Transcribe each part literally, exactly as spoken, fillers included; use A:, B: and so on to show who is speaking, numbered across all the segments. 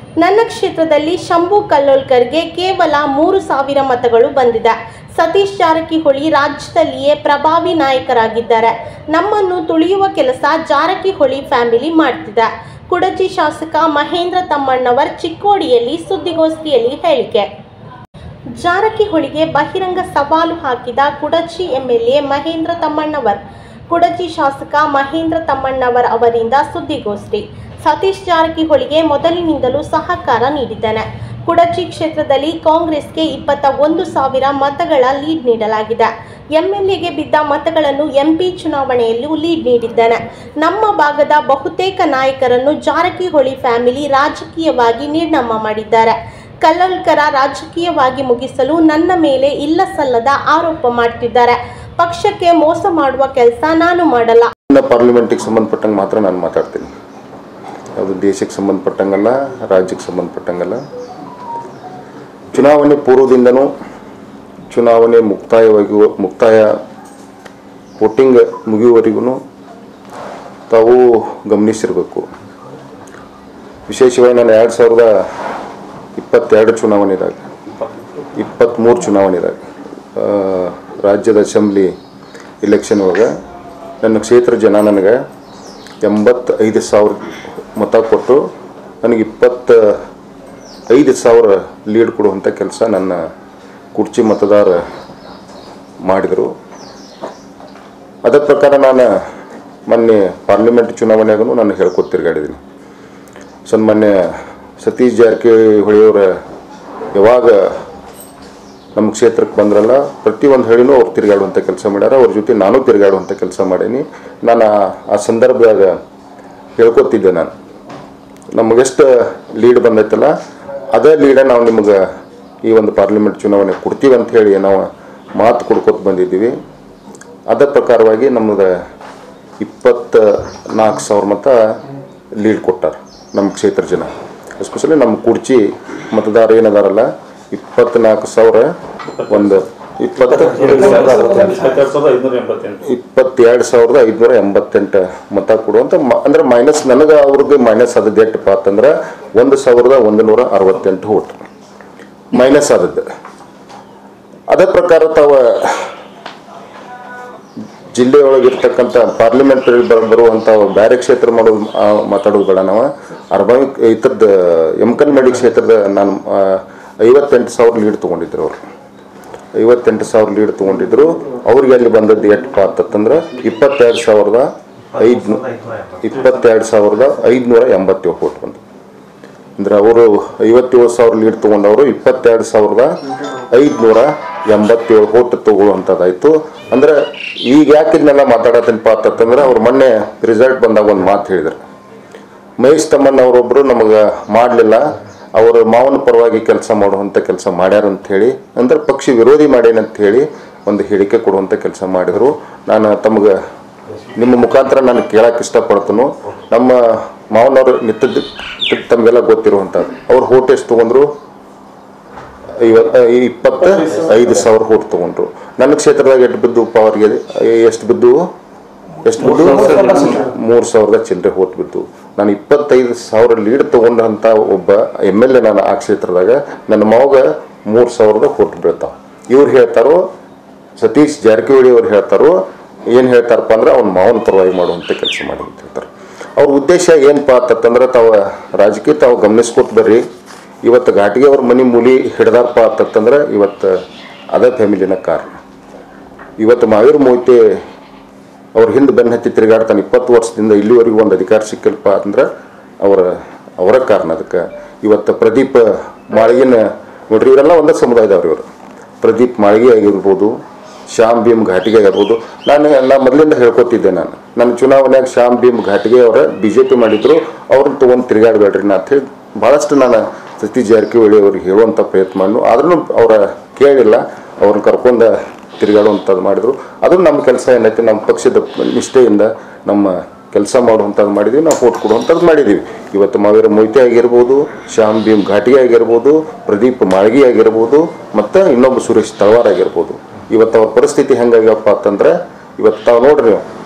A: ನನ್ನ ಕ್ಷೇತ್ರದಲ್ಲಿ ಶಂಭು ಕಲ್ಲೋಲ್ಕರ್ಗೆ ಕೇವಲ ಮೂರು ಸಾವಿರ ಮತಗಳು ಬಂದಿದೆ. ಸತೀಶ್ ಜಾರಕಿಹೊಳಿ ರಾಜ್ಯದಲ್ಲಿಯೇ ಪ್ರಭಾವಿ ನಾಯಕರಾಗಿದ್ದಾರೆ. ನಮ್ಮನ್ನು ತುಳಿಯುವ ಕೆಲಸ ಜಾರಕಿಹೊಳಿ ಫ್ಯಾಮಿಲಿ ಮಾಡ್ತಿದೆ. ಕುಡಚಿ ಶಾಸಕ ಮಹೇಂದ್ರ ತಮ್ಮಣ್ಣವರ್ ಚಿಕ್ಕೋಡಿಯಲ್ಲಿ ಸುದ್ದಿಗೋಷ್ಠಿಯಲ್ಲಿ ಹೇಳಿಕೆ. ಜಾರಕಿಹೊಳಿಗೆ ಬಹಿರಂಗ ಸವಾಲು ಹಾಕಿದ ಕುಡಚಿ ಎಂಎಲ್ಎ ಮಹೇಂದ್ರ ತಮ್ಮಣ್ಣವರ್. ಕುಡಚಿ ಶಾಸಕ ಮಹೇಂದ್ರ ತಮ್ಮಣ್ಣವರ್ ಅವರಿಂದ ಸುದ್ದಿಗೋಷ್ಠಿ. ಸತೀಶ್ ಜಾರಕಿಹೊಳಿಗೆ ಮೊದಲಿನಿಂದಲೂ ಸಹಕಾರ ನೀಡಿದ್ದೇನೆ. ಕುಡಚಿ ಕ್ಷೇತ್ರದಲ್ಲಿ ಕಾಂಗ್ರೆಸ್ಗೆ ಇಪ್ಪತ್ತ ಒಂದು ಸಾವಿರ ಮತಗಳ ಲೀಡ್ ನೀಡಲಾಗಿದೆ. ಎಂಎಲ್ಎಗೆ ಬಿದ್ದ ಮತಗಳನ್ನು ಎಂಪಿ ಚುನಾವಣೆಯಲ್ಲೂ ಲೀಡ್ ನೀಡಿದ್ದೇನೆ. ನಮ್ಮ ಭಾಗದ ಬಹುತೇಕ ನಾಯಕರನ್ನು ಜಾರಕಿಹೊಳಿ ಫ್ಯಾಮಿಲಿ ರಾಜಕೀಯವಾಗಿ ನಿರ್ನಾಮ ಮಾಡಿದ್ದಾರೆ. ಕಲ್ಲೋಲ್ಕರ ರಾಜಕೀಯವಾಗಿ ಮುಗಿಸಲು ನನ್ನ ಮೇಲೆ ಇಲ್ಲ ಸಲ್ಲದ ಆರೋಪ ಮಾಡ್ತಿದ್ದಾರೆ. ಪಕ್ಷಕ್ಕೆ ಮೋಸ ಮಾಡುವ ಕೆಲಸ ನಾನು ಮಾಡಲ್ಲ.
B: ಪಾರ್ಲಿಮೆಂಟಿಗೆ ಸಂಬಂಧಪಟ್ಟಂಗೆ ಮಾತ್ರ ನಾನು ಮಾತಾಡ್ತೀನಿ. ಅದು ದೇಶಕ್ಕೆ ಸಂಬಂಧಪಟ್ಟಂಗಲ್ಲ, ರಾಜ್ಯಕ್ಕೆ ಸಂಬಂಧಪಟ್ಟಂಗಲ್ಲ. ಚುನಾವಣೆ ಪೂರ್ವದಿಂದನೂ ಚುನಾವಣೆ ಮುಕ್ತಾಯವಾಗಿ ಮುಕ್ತಾಯ ವೋಟಿಂಗ್ ಮುಗಿಯುವವರೆಗೂ ತಾವು ಗಮನಿಸಿರಬೇಕು. ವಿಶೇಷವಾಗಿ ನಾನು ಎರಡು ಸಾವಿರದ ಇಪ್ಪತ್ತೆರಡು ಚುನಾವಣೆದಾಗ ಇಪ್ಪತ್ತ್ಮೂರು ಚುನಾವಣೆದಾಗ ರಾಜ್ಯದ ಅಸೆಂಬ್ಲಿ ಇಲೆಕ್ಷನ್ ಒಳಗೆ ನನ್ನ ಕ್ಷೇತ್ರ ಜನ ನನಗೆ ಎಂಬತ್ತೈದು ಸಾವಿರ ಮತ ಕೊಟ್ಟು ನನಗೆ ಇಪ್ಪತ್ತ ಐದು ಸಾವಿರ ಲೀಡ್ ಕೊಡುವಂಥ ಕೆಲಸ ನನ್ನ ಕುರ್ಚಿ ಮತದಾರ ಮಾಡಿದರು. ಅದರ ಪ್ರಕಾರ ನಾನು ಮೊನ್ನೆ ಪಾರ್ಲಿಮೆಂಟ್ ಚುನಾವಣೆಯಾಗೂ ನಾನು ಹೇಳ್ಕೊತ ತಿರುಗಾಡಿದ್ದೀನಿ. ಸನ್ಮಾನ್ಯ ಸತೀಶ್ ಜಾರಕಿಹೊಳಿಯವರ ಯಾವಾಗ ನಮ್ಮ ಕ್ಷೇತ್ರಕ್ಕೆ ಬಂದ್ರಲ್ಲ, ಪ್ರತಿಯೊಂದು ಹೇಳಿನೂ ಅವ್ರು ತಿರುಗಾಡುವಂಥ ಕೆಲಸ ಮಾಡ್ಯಾರ. ಅವ್ರ ಜೊತೆ ನಾನು ತಿರುಗಾಡುವಂಥ ಕೆಲಸ ಮಾಡೀನಿ. ನಾನು ಆ ಸಂದರ್ಭದಾಗ ಹೇಳ್ಕೊತಿದ್ದೆ, ನಾನು ನಮಗೆಷ್ಟು ಲೀಡ್ ಬಂದೈತಲ್ಲ ಅದೇ ಲೀಡ ನಾವು ನಿಮಗೆ ಈ ಒಂದು ಪಾರ್ಲಿಮೆಂಟ್ ಚುನಾವಣೆ ಕೊಡ್ತೀವಿ ಅಂತ ಹೇಳಿ ನಾವು ಮಾತು ಕೊಡ್ಕೊತ ಬಂದಿದ್ದೀವಿ. ಅದರ ಪ್ರಕಾರವಾಗಿ ನಮ್ಮದು ಇಪ್ಪತ್ತ ನಾಲ್ಕು ಸಾವಿರ ಮತ ಲೀಡ್ ಕೊಟ್ಟಾರ ನಮ್ಮ ಕ್ಷೇತ್ರ ಜನ. ಎಸ್ಪೆಷಲಿ ನಮ್ಮ ಕುರ್ಚಿ ಮತದಾರ ಏನದಾರಲ್ಲ, ಇಪ್ಪತ್ನಾಲ್ಕು ಸಾವಿರ ಒಂದು ಇಪ್ಪತ್ತ ಇಪ್ಪತ್ತೆರಡು ಸಾವಿರದ ಐದುನೂರ ಎಂಬತ್ತೆಂಟು ಮತ ಕೊಡುವಂಥ ಅಂದ್ರೆ ಮೈನಸ್ ನನಗೆ ಅವ್ರಿಗೆ ಮೈನಸ್ ಆದದ್ದು ಎಷ್ಟಪ್ಪ ಅಂತಂದ್ರೆ ಒಂದು ಸಾವಿರದ ಒಂದು ನೂರ ಅರವತ್ತೆಂಟು ಓಟ್ ಮೈನಸ್ ಆದದ್ದು. ಅದೇ ಪ್ರಕಾರ ತಾವ ಜಿಲ್ಲೆಯೊಳಗಿರ್ತಕ್ಕಂಥ ಪಾರ್ಲಿಮೆಂಟರಿ ಬರುವಂಥ ಬೇರೆ ಕ್ಷೇತ್ರ ಮಾಡೋದು ಮಾತಾಡೋದು ಬೇಡ. ನಾವು ಅರ್ಬನ್ ಇತರದ ಎಮ್ಕನ್ಮೇಡಿ ಕ್ಷೇತ್ರದ ನಾನು ಐವತ್ತೆಂಟು ಸಾವಿರ ಲೀಡ್ ತೊಗೊಂಡಿದ್ರು. ಅವರು ಐವತ್ತೆಂಟು ಸಾವಿರ ಲೀಡ್ ತೊಗೊಂಡಿದ್ರು. ಅವ್ರಿಗೆ ಅಲ್ಲಿ ಬಂದದ್ದು ಎಷ್ಟಪ್ಪ ಅಂತಂದ್ರೆ ಇಪ್ಪತ್ತೆರಡು ಸಾವಿರದ ಐದು ಇಪ್ಪತ್ತೆರಡು ಸಾವಿರದ ಐದುನೂರ ಎಂಬತ್ತೇಳು ಓಟ್ ಬಂತು. ಅಂದ್ರೆ ಅವರು ಐವತ್ತೇಳು ಸಾವಿರ ಲೀಡ್ ತೊಗೊಂಡವರು ಇಪ್ಪತ್ತೆರಡು ಸಾವಿರದ ಐದುನೂರ ಎಂಬತ್ತೇಳು ಓಟ್ ತೊಗೊಳ್ಳುವಂಥದ್ದಾಯಿತು. ಅಂದ್ರೆ ಈಗ ಯಾಕೆ ಇದನ್ನೆಲ್ಲ ಮಾತಾಡತ್ತೇನಪ್ಪ ಅಂತಂದ್ರೆ ಅವ್ರು ಮೊನ್ನೆ ರಿಸಲ್ಟ್ ಬಂದಾಗ ಒಂದು ಮಾತು ಹೇಳಿದ್ರು. ಮಹೇಶ್ ತಮ್ಮಣ್ಣ ಅವರೊಬ್ಬರು ನಮಗೆ ಮಾಡಲಿಲ್ಲ, ಅವರು ಮಾವನ ಪರವಾಗಿ ಕೆಲಸ ಮಾಡುವಂಥ ಕೆಲಸ ಮಾಡ್ಯಾರಂತ ಹೇಳಿ, ಅಂದ್ರೆ ಪಕ್ಷ ವಿರೋಧಿ ಮಾಡ್ಯಾನಂತ ಹೇಳಿ ಒಂದು ಹೇಳಿಕೆ ಕೊಡುವಂಥ ಕೆಲಸ ಮಾಡಿದರು. ನಾನು ತಮಗೆ ನಿಮ್ಮ ಮುಖಾಂತರ ನಾನು ಕೇಳಕ್ಕೆ ಇಷ್ಟಪಡ್ತೀನಿ. ನಮ್ಮ ಮಾವನವರು ನಿಂತದ್ದು ತಮಗೆಲ್ಲ ಗೊತ್ತಿರುವಂಥದ್ದು. ಅವ್ರು ಓಟ್ ಎಷ್ಟು ತೊಗೊಂಡ್ರು? ಐವತ್ತು ಇಪ್ಪತ್ತ ಐದು ಸಾವಿರ ಓಟ್ ತೊಗೊಂಡ್ರು. ನನ್ನ ಕ್ಷೇತ್ರದಾಗ ಎಷ್ಟು ಬಿದ್ದು ಅವ್ರಿಗೆ ಎಷ್ಟು ಬಿದ್ದು ಎಷ್ಟು ಬಿದ್ದು ಮೂರು ಸಾವಿರದ ಚಿಲ್ಲರೆ ಓಟ್ ಬಿದ್ದು. ನಾನು ಇಪ್ಪತ್ತೈದು ಸಾವಿರ ಲೀಡ್ ತೊಗೊಂಡಂಥ ಒಬ್ಬ ಎಮ್ ಎಲ್ ಎ ನಾನು ಆ ಕ್ಷೇತ್ರದಾಗ ನನ್ನ ಮಾವಗ ಮೂರು ಸಾವಿರದ ಓಟ್ ಬೀಳ್ತಾವೆ. ಇವ್ರು ಹೇಳ್ತಾರೋ, ಸತೀಶ್ ಜಾರಕಿಹೊಳಿ ಅವ್ರು ಹೇಳ್ತಾರೋ, ಏನು ಹೇಳ್ತಾರಪ್ಪ ಅಂದ್ರೆ ಅವ್ನ ಮಾವನ ಪರವಾಗಿ ಮಾಡುವಂಥ ಕೆಲಸ ಮಾಡಿ ಅಂತ ಹೇಳ್ತಾರೆ. ಅವ್ರ ಉದ್ದೇಶ ಏನಪ್ಪ ಅಂತಂದ್ರೆ ತಾವು ರಾಜಕೀಯ ತಾವು ಗಮನಿಸ್ಕೊತ ಬರ್ರಿ. ಇವತ್ತು ಘಾಟಿಗೆ ಅವ್ರ ಮನೆ ಮೂಲಿ ಹಿಡ್ದಾರಪ್ಪ ಅಂತಂದ್ರೆ ಇವತ್ತು ಅದೇ ಫ್ಯಾಮಿಲಿನ ಕಾರಣ. ಇವತ್ತು ಮಾವೀರ ಮೊಯ್ತೆ ಅವ್ರ ಹಿಂದೆ ಬೆನ್ನು ಹತ್ತಿ ತಿರುಗಾಡ್ತಾನೆ ಇಪ್ಪತ್ತು ವರ್ಷದಿಂದ ಇಲ್ಲಿವರೆಗೂ ಒಂದು ಅಧಿಕಾರ ಸಿಕ್ಕಿಲ್ಪ ಅಂದ್ರೆ ಅವರ ಅವರ ಕಾರಣ. ಅದಕ್ಕೆ ಇವತ್ತು ಪ್ರದೀಪ್ ಮಾಳಿಗೆನ ನೋಡ್ರಿ, ಇವರೆಲ್ಲ ಒಂದೇ ಸಮುದಾಯದವ್ರು. ಇವರು ಪ್ರದೀಪ್ ಮಾಳಿಗೆ ಆಗಿರ್ಬೋದು, ಶ್ಯಾಮ್ ಭೀಮ್ ಘಾಟಿಗೆ ಆಗಿರ್ಬೋದು. ನಾನು ಎಲ್ಲ ಮೊದಲಿಂದ ಹೇಳ್ಕೊತಿದ್ದೆ. ನಾನು ನನ್ನ ಚುನಾವಣೆಯಾಗ ಶ್ಯಾಮ್ ಭೀಮ್ ಘಾಟಿಗೆ ಅವರ ಬಿ ಜೆ ಪಿ ಮಾಡಿದ್ರು, ಅವ್ರನ್ನ ತೊಗೊಂಡು ತಿರುಗಾಡಬೇಡ್ರಿ ನಾ ಅಂತ ಹೇಳಿ ಭಾಳಷ್ಟು ನಾನು ಸತೀಶ್ ಜಾರಕಿಹೊಳಿ ಅವ್ರಿಗೆ ಹೇಳುವಂಥ ಪ್ರಯತ್ನ ಮಾಡಿ, ಆದ್ರೂ ಅವರ ಕೇಳಿಲ್ಲ. ಅವ್ರನ್ನ ಕರ್ಕೊಂಡು ತಿರುಗಾಡುವಂಥದ್ದು ಮಾಡಿದ್ರು. ಅದು ನಮ್ಮ ಕೆಲಸ ಏನೈತೆ, ನಮ್ಮ ಪಕ್ಷದ ನಿಷ್ಠೆಯಿಂದ ನಮ್ಮ ಕೆಲಸ ಮಾಡುವಂಥದ್ದು ಮಾಡಿದ್ವಿ, ನಾವು ಓಟ್ ಕೊಡುವಂಥದ್ದು ಮಾಡಿದ್ದೀವಿ. ಇವತ್ತು ಮಾವೀರ ಮೊಯ್ತೆ ಆಗಿರ್ಬೋದು, ಶ್ಯಾಮ್ ಭೀಮ್ ಘಾಟಿಗೆ ಆಗಿರ್ಬೋದು, ಪ್ರದೀಪ್ ಮಾಳ್ಗಿ ಆಗಿರ್ಬೋದು, ಮತ್ತು ಇನ್ನೊಬ್ಬ ಸುರೇಶ್ ತಳವಾರ್ ಆಗಿರ್ಬೋದು. ಇವತ್ತು ಅವ್ರ ಪರಿಸ್ಥಿತಿ ಹೆಂಗಾಗ್ಯಪ್ಪ ಅಂತಂದ್ರೆ ಇವತ್ತು ತಾವು ನೋಡ್ರಿ,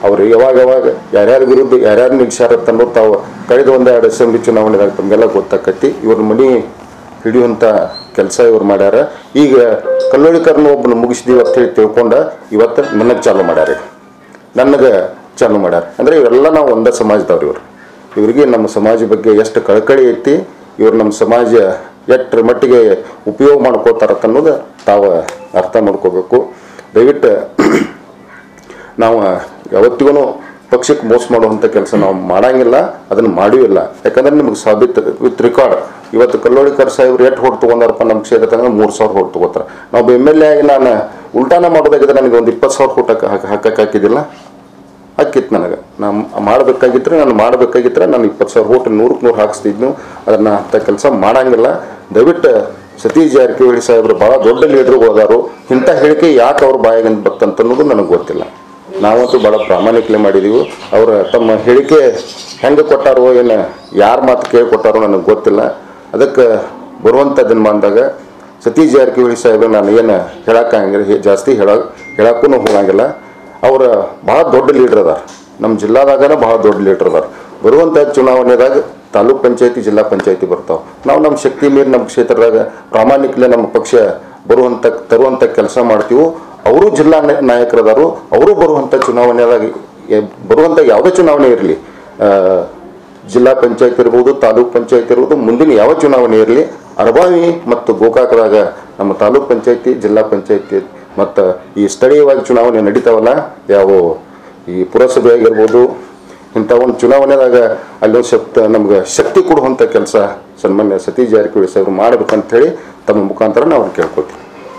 B: ಅವರು ಯಾವಾಗ ಯಾವಾಗ ಯಾರ್ಯಾರ ವಿರುದ್ಧ ಯಾರ್ಯಾರು ನಿಲ್ಸ್ಯಾರ ಅನ್ನೋದು ತಾವು ಕಳೆದ ಒಂದೆರಡು ಅಸೆಂಬ್ಲಿ ಚುನಾವಣೆದಾಗ ತಮಗೆಲ್ಲ ಗೊತ್ತಾಕತಿ. ಇವ್ರ ಮನೆ ಹಿಡಿಯುವಂಥ ಕೆಲಸ ಇವ್ರು ಮಾಡ್ಯಾರ. ಈಗ ಕಲ್ಲೋಳಿಕರ್ನ ಒಬ್ಬನ ಮುಗಿಸಿದೀವಿ ಅಂತ ಹೇಳಿ ತಿಳ್ಕೊಂಡು ಇವತ್ತು ನನಗೆ ಚಾಲು ಮಾಡ್ಯಾರ, ನನಗೆ ಚಾಲು ಮಾಡ್ಯಾರ. ಅಂದರೆ ಇವರೆಲ್ಲ ನಾವು ಒಂದೇ ಸಮಾಜದವ್ರು. ಇವರು ಇವರಿಗೆ ನಮ್ಮ ಸಮಾಜ ಬಗ್ಗೆ ಎಷ್ಟು ಕಳಕಳಿ ಐತಿ, ಇವ್ರು ನಮ್ಮ ಸಮಾಜ ಎಷ್ಟರ ಮಟ್ಟಿಗೆ ಉಪಯೋಗ ಮಾಡ್ಕೋತಾರ ಅನ್ನೋದು ತಾವು ಅರ್ಥ ಮಾಡ್ಕೋಬೇಕು. ದಯವಿಟ್ಟು ನಾವು ಯಾವತ್ತಿಗೂ ಪಕ್ಷಕ್ಕೆ ಮೋಸ ಮಾಡುವಂಥ ಕೆಲಸ ನಾವು ಮಾಡಂಗಿಲ್ಲ, ಅದನ್ನು ಮಾಡಿಲ್ಲ. ಯಾಕಂದ್ರೆ ನಿಮ್ಗೆ ಸಾಬೀತು ವಿತ್ ರೆಕಾರ್ಡ್. ಇವತ್ತು ಕಲ್ಲೋಳಿಕರ್ ಸಾಹೇಬ್ರು ಎಷ್ಟು ಹೊಟ್ಟು ತೊಗೊಂಡಾರಪ್ಪ ನಮ್ಮ ಕ್ಷೇತ್ರದಾಗ ಮೂರು ಸಾವಿರ ಹೊಟ್ಟು ತೊಗೋತಾರೆ. ನಾವು ಎಮ್ ಎಲ್ ಎ ಆಗಿ ನಾನು ಉಲ್ಟಾನ ಮಾಡೋದಾಗಿದ್ರೆ ನನಗೆ ಒಂದು ಇಪ್ಪತ್ತು ಸಾವಿರ ಹೊಟ್ಟು ಹಾಕಿ ಹಾಕಕ್ಕೆ ಹಾಕಿದ್ದಿಲ್ಲ, ಹಾಕಿತ್ತು ನನಗೆ. ನಾನು ಮಾಡಬೇಕಾಗಿದ್ರೆ ನಾನು ಮಾಡಬೇಕಾಗಿದ್ರೆ ನಾನು ಇಪ್ಪತ್ತು ಸಾವಿರ ಹೊಟ್ಟು ನೂರಕ್ಕೆ ನೂರು ಹಾಕಿಸ್ತಿದ್ನು. ಅದನ್ನು ಅಂಥ ಕೆಲಸ ಮಾಡಂಗಿಲ್ಲ. ದಯವಿಟ್ಟು ಸತೀಶ್ ಜಾರಕಿಹೊಳಿ ಸಾಹೇಬರು ಭಾಳ ದೊಡ್ಡ ಲೀಡ್ರುಗಳದಾರು. ಇಂಥ ಹೇಳಿಕೆ ಯಾಕೆ ಅವ್ರ ಬಾಯಾಗಿಂದ ಬರ್ತಂತ ಅನ್ನೋದು ನನಗೆ ಗೊತ್ತಿಲ್ಲ. ನಾವಂತೂ ಭಾಳ ಪ್ರಾಮಾಣಿಕಲೆ ಮಾಡಿದ್ದೀವಿ. ಅವರ ತಮ್ಮ ಹೇಳಿಕೆ ಹೆಂಗೆ ಕೊಟ್ಟಾರೋ ಏನು ಯಾರ ಮಾತು ಕೇಳಿ ಕೊಟ್ಟಾರೋ ನನಗೆ ಗೊತ್ತಿಲ್ಲ. ಅದಕ್ಕೆ ಬರುವಂಥ ದಿನಮಾನದಾಗ ಸತೀಶ್ ಜಾರಕಿಹೊಳಿ ಸಾಹೇಬರು ನಾನು ಏನು ಹೇಳೋಕ್ಕಾಗಿಲ್ಲ, ಜಾಸ್ತಿ ಹೇಳ ಹೇಳೋಕ್ಕೂ ಹೋಗಂಗಿಲ್ಲ. ಅವ್ರು ಭಾಳ ದೊಡ್ಡ ಲೀಡ್ರ್ ಅದಾರ, ನಮ್ಮ ಜಿಲ್ಲಾದಾಗನೇ ಭಾಳ ದೊಡ್ಡ ಲೀಡ್ರ್ ಅದಾರ. ಬರುವಂಥ ಚುನಾವಣೆದಾಗ ತಾಲೂಕ್ ಪಂಚಾಯತಿ ಜಿಲ್ಲಾ ಪಂಚಾಯತಿ ಬರ್ತಾವೆ. ನಾವು ನಮ್ಮ ಶಕ್ತಿ ಮೀರಿ ನಮ್ಮ ಕ್ಷೇತ್ರದಾಗ ಪ್ರಾಮಾಣಿಕಲೆ ನಮ್ಮ ಪಕ್ಷ ಬರುವಂಥ ತರುವಂಥ ಕೆಲಸ ಮಾಡ್ತೀವಿ. ಅವರು ಜಿಲ್ಲಾ ನಾಯಕರದಾರು, ಅವರು ಬರುವಂಥ ಚುನಾವಣೆದಾಗ ಬರುವಂಥ ಯಾವುದೇ ಚುನಾವಣೆ ಇರಲಿ, ಜಿಲ್ಲಾ ಪಂಚಾಯತ್ ಇರ್ಬೋದು, ತಾಲೂಕ್ ಪಂಚಾಯತ್ ಇರ್ಬೋದು, ಮುಂದಿನ ಯಾವ ಚುನಾವಣೆ ಇರಲಿ, ಅರಬಾವಿ ಮತ್ತು ಗೋಕಾಕದಾಗ ನಮ್ಮ ತಾಲೂಕ್ ಪಂಚಾಯತಿ ಜಿಲ್ಲಾ ಪಂಚಾಯತಿ ಮತ್ತು ಈ ಸ್ಥಳೀಯವಾಗಿ ಚುನಾವಣೆ ನಡೀತಾವಲ್ಲ, ಯಾವ ಈ ಪುರಸಭೆ ಆಗಿರ್ಬೋದು, ಇಂಥ ಒಂದು ಚುನಾವಣೆದಾಗ ಅಲ್ಲೊಂದು ಶಕ್ತಿ ನಮ್ಗೆ ಶಕ್ತಿ ಕೊಡುವಂಥ ಕೆಲಸ ಸನ್ಮಾನ್ಯ ಸತೀಶ್ ಜಾರಕಿಹೊಳಿ ಸಾಹೇಬರು ಮಾಡಬೇಕಂತೇಳಿ ತಮ್ಮ ಮುಖಾಂತರ ನಾವು ಕೇಳ್ಕೊತೀವಿ.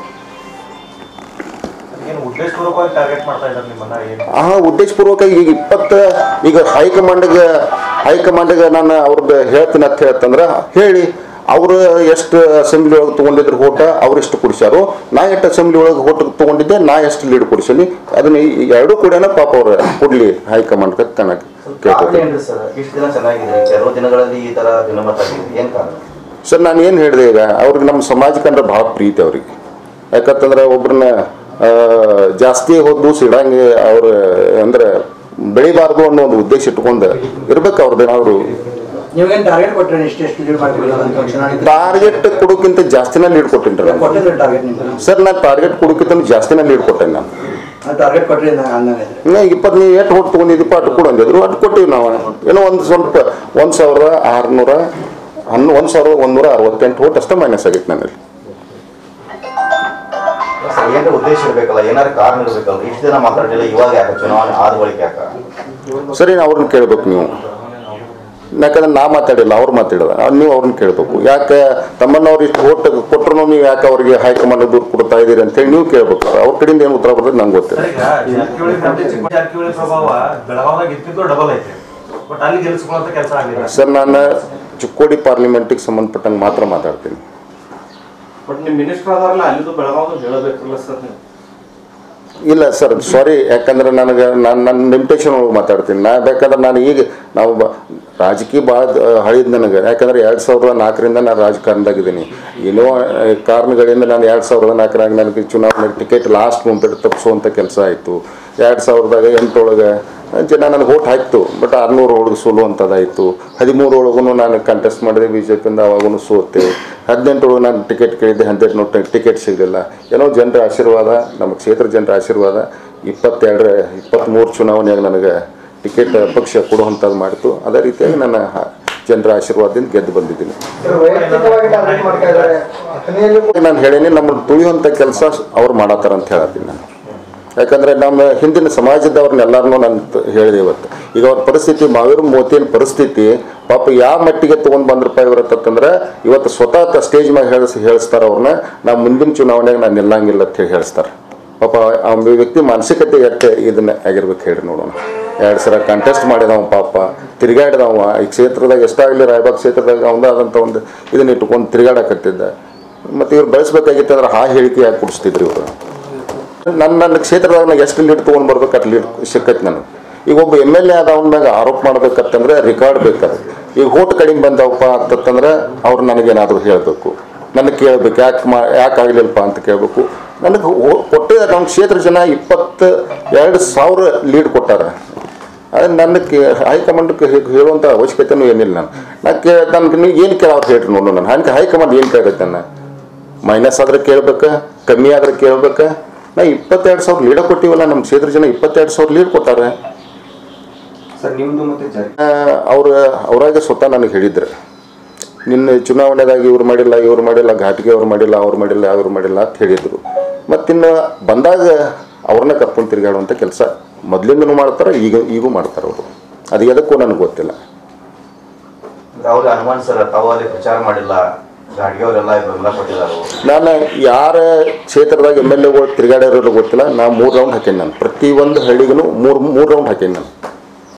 B: ಆ ಉದ್ದೇಶಪೂರ್ವಕ ಈಗ ಇಪ್ಪತ್ತು ಈಗ ಹೈಕಮಾಂಡ್ಗೆ ಹೈಕಮಾಂಡ್ಗೆ ನಾನು ಅವ್ರದ್ದು ಹೇಳ್ತೀನಿ ಅಂತ ಹೇಳ್ತಂದ್ರೆ ಹೇಳಿ, ಅವರು ಎಷ್ಟು ಅಸೆಂಬ್ಲಿ ಒಳಗೆ ತೊಗೊಂಡಿದ್ರು ಓಟ ಅವ್ರು ಎಷ್ಟು ಕೊಡಿಸ್ಯಾರು, ನಾ ಎಷ್ಟು ಅಸೆಂಬ್ಲಿ ಒಳಗೆ ಓಟ್ ತೊಗೊಂಡಿದ್ದೆ, ನಾ ಎಷ್ಟು ಲೀಡ್ ಕೊಡಿಸೀನಿ, ಅದನ್ನ ಎರಡೂ ಕೂಡ ಪಾಪ ಅವ್ರು ಕೊಡಲಿ ಹೈಕಮಾಂಡ್ಗೆ ತನಕ ಕೇಳ್ಕೊತೀನಿ. ಸರ್ ನಾನು ಏನು ಹೇಳಿದೆ, ಈಗ ಅವ್ರಿಗೆ ನಮ್ಮ ಸಮಾಜಕ್ಕೆ ಅಂದ್ರೆ ಭಾಳ ಪ್ರೀತಿ ಅವ್ರಿಗೆ. ಯಾಕಂತಂದ್ರೆ ಒಬ್ರನ್ನ ಜಾಸ್ತಿ ಹೊದ್ದು ಸಿಡಂಗೆ ಅವ್ರು ಅಂದ್ರೆ ಬೆಳಿಬಾರ್ದು ಅನ್ನೋ ಒಂದು ಉದ್ದೇಶ ಇಟ್ಕೊಂಡು ಇರ್ಬೇಕು ಅವ್ರದ್ದು. ಅವರು ಟಾರ್ಗೆಟ್ ಕೊಡೋಕ್ಕಿಂತ ಜಾಸ್ತಿನ ಲೀಡ್ ಕೊಟ್ಟಿನ್ರಿ ಸರ್. ನಾನು ಟಾರ್ಗೆಟ್ ಕೊಡೋಕ್ಕಿಂತ ಜಾಸ್ತಿನ ಲೀಡ್ ಕೊಟ್ಟೆ. ನಾನು ಇಪ್ಪತ್ತು ನೀವು ಎಷ್ಟು ಹೊಟ್ಟು ತೊಗೊಂಡಿದ್ದೀಪ ಅಟ್ಟು ಕೊಡು ಅಂದಿದ್ರು, ಅಟ್ಟು ಕೊಟ್ಟಿವಿ ನಾವು. ಏನೋ ಒಂದು ಸ್ವಲ್ಪ ಒಂದು ಸಾವಿರದ ಆರುನೂರ ಹನ್ನೊ ಒಂದು ಸಾವಿರದ ಒಂದೂರ ಅರವತ್ತೆಂಟು ಹೊಟ್ಟು ಅಷ್ಟೇ ಮೈನಸ್ ಆಗಿತ್ತು ನನಗೆ.
C: ಉದ್ದೇಶ ಇರಬೇಕಲ್ಲ, ಏನಾದ್ರು ಕಾರಣ ಇರಬೇಕಲ್ಲ. ಇಷ್ಟು ದಿನ ಮಾತಾಡಿಲ್ಲ, ಇವಾಗ ಯಾಕೆ ಚುನಾವಣೆ ಆದ ಬಳಿಕ ಯಾಕ?
B: ಸರಿ, ಅವ್ರನ್ನ ಕೇಳ್ಬೇಕು ನೀವು. ಯಾಕಂದ್ರೆ ನಾ ಮಾತಾಡಿಲ್ಲ, ಅವ್ರು ಮಾತಾಡಿದ, ನೀವು ಅವ್ರನ್ನ ಕೇಳ್ಬೇಕು. ಯಾಕೆ ತಮ್ಮನ್ನವ್ರು ಇಷ್ಟು ಓಟ್ ಕೊಟ್ಟರು ನೀವು ಯಾಕೆ ಅವ್ರಿಗೆ ಹೈಕಮಾಂಡ್ ದೂರ ಕೊಡ್ತಾ ಇದ್ದೀರಿ ಅಂತೇಳಿ ನೀವು ಕೇಳ್ಬೇಕು. ಅವ್ರ ಕಡೆಯಿಂದ ಏನು ಉತ್ತರ ಬರ್ತದೆ ನಂಗೆ ಗೊತ್ತಿಲ್ಲ. ಸರ್ ನಾನು ಚಿಕ್ಕೋಡಿ ಪಾರ್ಲಿಮೆಂಟಿಗೆ ಸಂಬಂಧಪಟ್ಟಂಗೆ ಮಾತ್ರ ಮಾತಾಡ್ತೀನಿ. ಇಲ್ಲ ಸರ್, ಸಾರಿ. ಯಾಕಂದ್ರೆ ನನಗೆ ನಾನು ನನ್ನ ಲಿಮಿಟೇಷನ್ ಒಳಗೆ ಮಾತಾಡ್ತೀನಿ. ನಾ ಬೇಕಾದ್ರೆ ನಾನು ಈಗ ನಾವು ರಾಜಕೀಯ ಭಾಳ ಹಳಿದ್ ನನಗೆ. ಯಾಕಂದ್ರೆ ಎರಡು ಸಾವಿರದ ನಾಲ್ಕರಿಂದ ನಾನು ರಾಜಕಾರಣದಾಗಿದ್ದೀನಿ. ಏನೋ ಕಾರಣಗಳಿಂದ ನಾನು ಎರಡು ಸಾವಿರದ ನಾಲ್ಕರಾಗ ನನಗೆ ಚುನಾವಣೆ ಟಿಕೆಟ್ ಲಾಸ್ಟ್ ಮೂಮೆಂಟ್ ತಪ್ಪಿಸುವಂಥ ಕೆಲಸ ಆಯಿತು. ಎರಡು ಸಾವಿರದಾಗ ಎಂಟರೊಳಗೆ ಜನ ನನಗೆ ಓಟ್ ಹಾಕ್ತು, ಬಟ್ ಆರುನೂರು ಒಳಗೆ ಸೋಲುವಂಥದ್ದಾಯಿತು. ಹದಿಮೂರೊಳಗೂ ನಾನು ಕಂಟೆಸ್ಟ್ ಮಾಡಿದೆ ಬಿ ಜೆ ಪಿಯಿಂದ, ಅವಾಗೂ ಸೋತೆ. ಹದಿನೆಂಟರೊಳಗೆ ನಾನು ಟಿಕೆಟ್ ಕೇಳಿದ್ದೆ, ಹದಿನೆಂಟು ನೋಟ್ ಟಿಕೆಟ್ ಸಿಗಲಿಲ್ಲ. ಏನೋ ಜನರ ಆಶೀರ್ವಾದ, ನಮ್ಮ ಕ್ಷೇತ್ರ ಜನರ ಆಶೀರ್ವಾದ ಇಪ್ಪತ್ತೆರಡರ ಇಪ್ಪತ್ತ್ಮೂರು ಚುನಾವಣೆಯಾಗ ನನಗೆ ಟಿಕೆಟ್ ಪಕ್ಷ ಕೊಡುವಂಥದ್ದು ಮಾಡಿತು. ಅದೇ ರೀತಿಯಾಗಿ ನನ್ನ ಜನರ ಆಶೀರ್ವಾದದಿಂದ ಗೆದ್ದು ಬಂದಿದ್ದೀನಿ. ನಾನು ಹೇಳೀನಿ, ನಮ್ಮನ್ನು ತುಳಿಯುವಂಥ ಕೆಲಸ ಅವ್ರು ಮಾಡತ್ತಾರ ಅಂತ ಹೇಳತ್ತೀನಿ ನಾನು. ಯಾಕಂದರೆ ನಮ್ಮ ಹಿಂದಿನ ಸಮಾಜದವ್ರನ್ನೆಲ್ಲರನ್ನೂ ನಾನು ಹೇಳಿದೆ. ಇವತ್ತು ಈಗ ಅವ್ರ ಪರಿಸ್ಥಿತಿ, ಮಾವೇರು ಮೋತಿನ ಪರಿಸ್ಥಿತಿ ಪಾಪ ಯಾವ ಮಟ್ಟಿಗೆ ತೊಗೊಂಡು ಬಂದ್ರಪ್ಪ ಇವ್ರತ್ತಂದ್ರೆ, ಇವತ್ತು ಸ್ವತಃ ಸ್ಟೇಜ್ ಮ್ಯಾಗ ಹೇಳಿಸಿ ಹೇಳಿಸ್ತಾರೆ ಅವ್ರನ್ನ, ನಾವು ಮುಂದಿನ ಚುನಾವಣೆಗೆ ನಾನು ನಿಲ್ಲಂಗಿಲ್ಲ ಅಂತ ಹೇಳಿ ಹೇಳಿಸ್ತಾರೆ. ಪಾಪ ಆ ವ್ಯಕ್ತಿ ಮಾನಸಿಕತೆ ಎಷ್ಟು ಇದನ್ನ ಆಗಿರ್ಬೇಕು ಹೇಳ್ರಿ ನೋಡೋಣ. ಎರಡು ಸಲ ಕಂಟೆಸ್ಟ್ ಮಾಡಿದವ, ಪಾಪ ತಿರುಗಾಡಿದವ. ಈ ಕ್ಷೇತ್ರದಾಗ ಎಷ್ಟಾಗಲಿ ರಾಯಬಾಗ್ ಕ್ಷೇತ್ರದಾಗ ಒಂದಾದಂಥ ಒಂದು ಇದನ್ನ ಇಟ್ಕೊಂಡು ತಿರುಗಾಡಕತ್ತಿದ್ದ. ಮತ್ತು ಇವ್ರು ಬೆಳೆಸ್ಬೇಕಾಗಿತ್ತು ಅಂದ್ರೆ ಆ ಹೇಳಿಕೆ ಯಾಕೆ ಕೊಡಿಸ್ತಿದ್ರು ಇವರು. ನನ್ನ ನನ್ನ ಕ್ಷೇತ್ರದಾಗ ನಾನು ಎಷ್ಟು ಲೀಡ್ ತೊಗೊಂಡು ಬರ್ಬೇಕು ಅಷ್ಟು ಲೀಡ್ ಸಿಕ್ಕೈತಿ ನನಗೆ. ಈಗ ಒಬ್ಬ ಎಮ್ ಎಲ್ ಎ ಆದವನ ಮ್ಯಾಗ ಆರೋಪ ಮಾಡ್ಬೇಕಂತಂದ್ರೆ ರೆಕಾರ್ಡ್ ಬೇಕಾದ್ರೆ. ಈಗ ಓಟ್ ಕಡಿಮೆ ಬಂದವಪ್ಪ ಅಂತಂದ್ರೆ ಅವ್ರು ನನಗೇನಾದರೂ ಹೇಳಬೇಕು, ನನಗೆ ಕೇಳಬೇಕು, ಯಾಕೆ ಮಾ ಯಾಕೆ ಆಗಲಿಲ್ಲಪ್ಪ ಅಂತ ಕೇಳಬೇಕು. ನನಗೆ ಕೊಟ್ಟೆ ನಮ್ಮ ಕ್ಷೇತ್ರ ಜನ ಇಪ್ಪತ್ತು ಎರಡು ಸಾವಿರ ಲೀಡ್ ಕೊಟ್ಟಾರ. ಅದು ನನಗೆ ಹೈಕಮಾಂಡ್ಗೆ ಹೇಳುವಂಥ ಅವಶ್ಯಕತೆಯೂ ಏನಿಲ್ಲ ನಾನು ನಾ ಕೇ ನನಗೆ ನೀವು ಏನು ಕೇಳ ಅವ್ರು ಹೇಳ್ರಿ ನೋಡು ನಾನು ಹಂಗೆ ಹೈಕಮಾಂಡ್ ಏನು ಕೇಳಬೇಕು ನಾನು ಮೈನಸ್ ಆದ್ರೆ ಕೇಳ್ಬೇಕಾ ಕಮ್ಮಿ ಆದ್ರೆ ಕೇಳ್ಬೇಕಾ ನಾ ಇಪ್ಪತ್ತೆರಡು ಸಾವಿರ ಲೀಡ ಕೊಟ್ಟಿವಲ್ಲ ನಮ್ಮ ಕ್ಷೇತ್ರ ಜನ ಇಪ್ಪತ್ತೆರಡು ಸಾವಿರ ಲೀಡ್ ಕೊಟ್ಟಾರೆ
C: ಸರ್ ನಿಮ್ಮದು ಮತ್ತು
B: ಅವ್ರ ಅವರಾಗೆ ಸ್ವತಃ ನನಗೆ ಹೇಳಿದ್ರು ನಿನ್ನ ಚುನಾವಣೆದಾಗಿ ಇವ್ರು ಮಾಡಿಲ್ಲ ಇವ್ರು ಮಾಡಿಲ್ಲ ಘಾಟಿಗೆ ಅವ್ರು ಮಾಡಿಲ್ಲ ಅವ್ರು ಮಾಡಿಲ್ಲ ಅವ್ರು ಮಾಡಿಲ್ಲ ಅಂತ ಹೇಳಿದರು ಮತ್ತಿನ್ನು ಬಂದಾಗ ಅವ್ರನ್ನ ಕರ್ಕೊಂಡು ತಿರುಗಾಡುವಂಥ ಕೆಲಸ ಮೊದಲಿಂದನೂ ಮಾಡ್ತಾರೆ ಈಗ ಈಗೂ ಮಾಡ್ತಾರೆ ಅವರು ಅದು ಎದಕ್ಕೂ ನನಗೆ ಗೊತ್ತಿಲ್ಲ
C: ಅವ್ರಿಗೆ ಅನುಮಾನ ಸರ್ ತಾವು ಅಲ್ಲಿ ಪ್ರಚಾರ ಮಾಡಿಲ್ಲ ಗಾಡಿಗೆ ಅವರೆಲ್ಲ ಬೆಂಬಲ ಕೊಟ್ಟಿದ್ದಾರೆ
B: ನಾನು ಯಾರ ಕ್ಷೇತ್ರದಾಗ ಎಮ್ ಎಲ್ ಎಗಳು ತಿರುಗಾಡಿರೋರು ಗೊತ್ತಿಲ್ಲ ನಾ ಮೂರು ರೌಂಡ್ ಹಾಕೇನಿ ನಾನು ಪ್ರತಿಯೊಂದು ಹಳ್ಳಿಗೂ ಮೂರು ಮೂರು ರೌಂಡ್ ಹಾಕೇನಿ ನಾನು